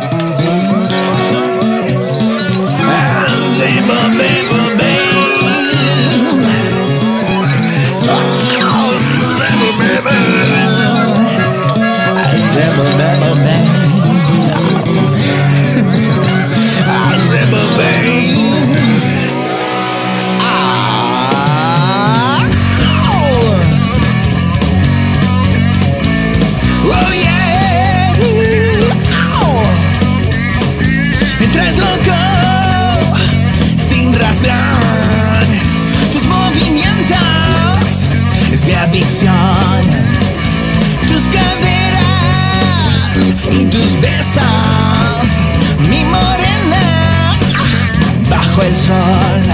Mientras loco, sin razón, tus movimientos es mi adicción. Tus caderas y tus besos, mi morena, bajo el sol.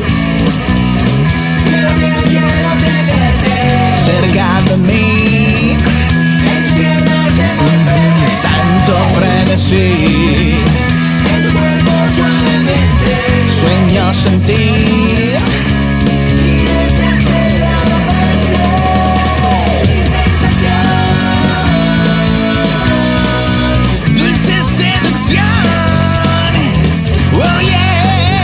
Quiero tenerte cerca de mí, en tus piernas envolverme, santo frenesí. Sueño sentir y desesperadamente mi pasión, dulce seducción. Oh yeah,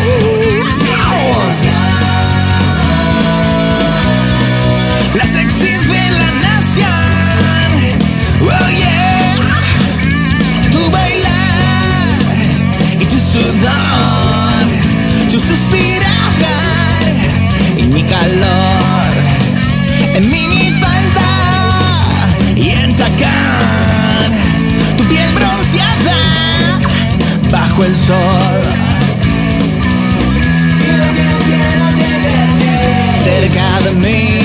la sexy de la nación. Oh yeah, tu bailar y tu sudor, tu suspirar y mi calor, en minifalda y en tacón, tu piel bronceada bajo el sol. Quiero tenerte cerca de mí.